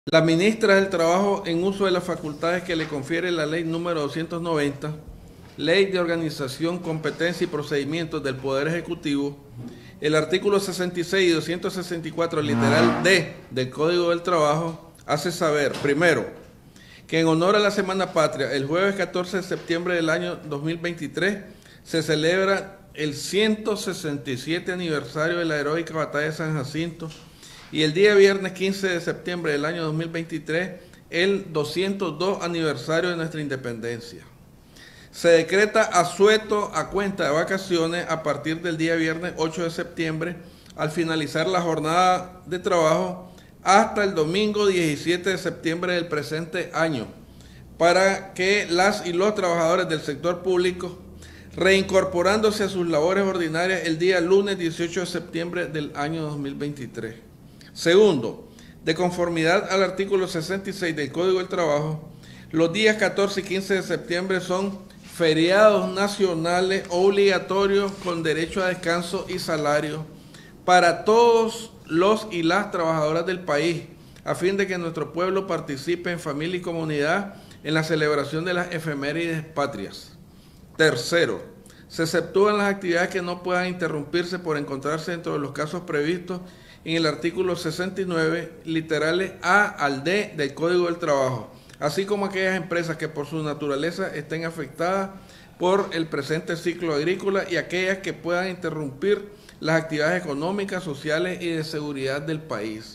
La ministra del Trabajo, en uso de las facultades que le confiere la ley número 290, Ley de Organización, Competencia y Procedimientos del Poder Ejecutivo, el artículo 66 y 264, literal D del Código del Trabajo, hace saber, primero, que en honor a la Semana Patria, el jueves 14 de septiembre del año 2023, se celebra el 167 aniversario de la heroica batalla de San Jacinto, y el día viernes 15 de septiembre del año 2023, el 202 aniversario de nuestra independencia. Se decreta asueto a cuenta de vacaciones a partir del día viernes 8 de septiembre, al finalizar la jornada de trabajo, hasta el domingo 17 de septiembre del presente año, para que las y los trabajadores del sector público, reincorporándose a sus labores ordinarias el día lunes 18 de septiembre del año 2023. Segundo, de conformidad al artículo 66 del Código del Trabajo, los días 14 y 15 de septiembre son feriados nacionales obligatorios con derecho a descanso y salario para todos los y las trabajadoras del país, a fin de que nuestro pueblo participe en familia y comunidad en la celebración de las efemérides patrias. Tercero, se exceptúan las actividades que no puedan interrumpirse por encontrarse dentro de los casos previstos en el artículo 69, literales A al D del Código del Trabajo, así como aquellas empresas que por su naturaleza estén afectadas por el presente ciclo agrícola y aquellas que puedan interrumpir las actividades económicas, sociales y de seguridad del país.